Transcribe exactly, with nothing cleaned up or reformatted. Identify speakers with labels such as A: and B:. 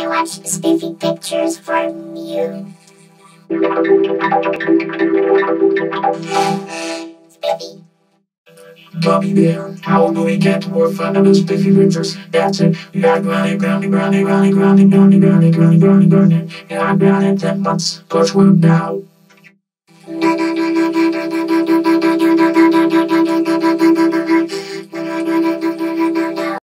A: I watch Spiffy Pictures from you. Spiffy.
B: Gummy Bear, how do we get more fun about Spiffy Pictures? That's it. You gotta grind it, grind it, grind it, grind it, grind it, grind it, grind it, grind it, grind it, grind it. You gotta grind it ten months. Coach work now.